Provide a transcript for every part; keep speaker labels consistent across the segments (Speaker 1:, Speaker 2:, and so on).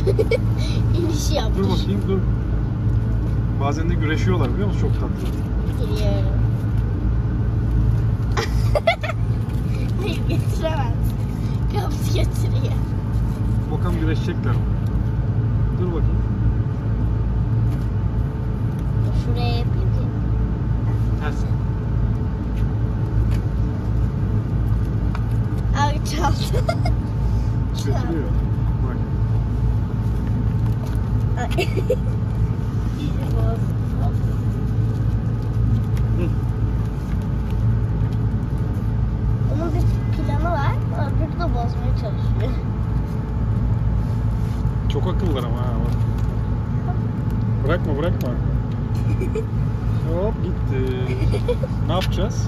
Speaker 1: İniş yaptı.
Speaker 2: Dur bakayım dur. Bazen de güreşiyorlar biliyor musun? Çok tatlı.
Speaker 1: Biliyorum. Hayır getiremez. Kapı getiriyor.
Speaker 2: Bakalım güreşecekler. Dur bakayım.
Speaker 1: Şuraya yapayım ki.
Speaker 2: Ters.
Speaker 1: Abi çaldı.
Speaker 2: Götürüyor. Bak.
Speaker 1: İyice bozdu. Onun bir planı var. Öbürü de bozmaya çalışıyor.
Speaker 2: Çok akıllılar ama ha. Bak. Bırakma bırakma. Hop gitti. Ne yapacağız?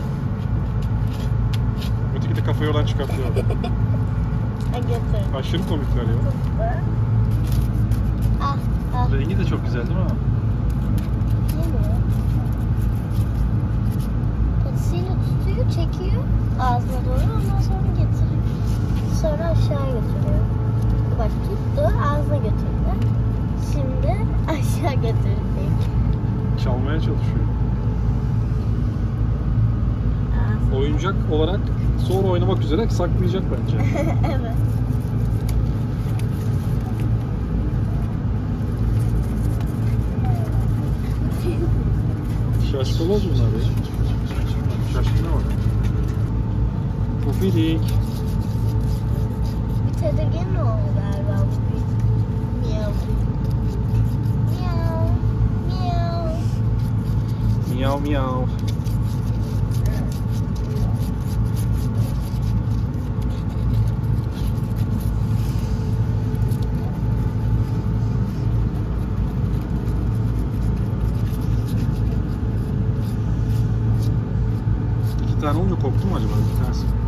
Speaker 2: Öteki de kafayı oradan çıkartıyor.
Speaker 1: Götür.
Speaker 2: Aşırı komikler ya.
Speaker 1: Ah, ah.
Speaker 2: Rengi de çok güzel değil mi?
Speaker 1: Değil mi? Patisiyle tutuyor, çekiyor ağzına doğru, ondan sonra getiriyor. Sonra aşağı götürüyor. Bak tuttu, ağzına götürdü. Şimdi aşağı götürecek.
Speaker 2: Çalmaya çalışıyor. Oyuncak olarak sonra oynamak üzere saklayacak bence.
Speaker 1: Evet.
Speaker 2: Şaşkaloz bunlar ya. Şaşkına bak. Pufidik.
Speaker 1: Bir tedirgin mi oldu galiba bu? Miyav. Miyav. Miyav.
Speaker 2: Miyav miyav. Bir tane olunca korktu mu acaba? Bir tanesi.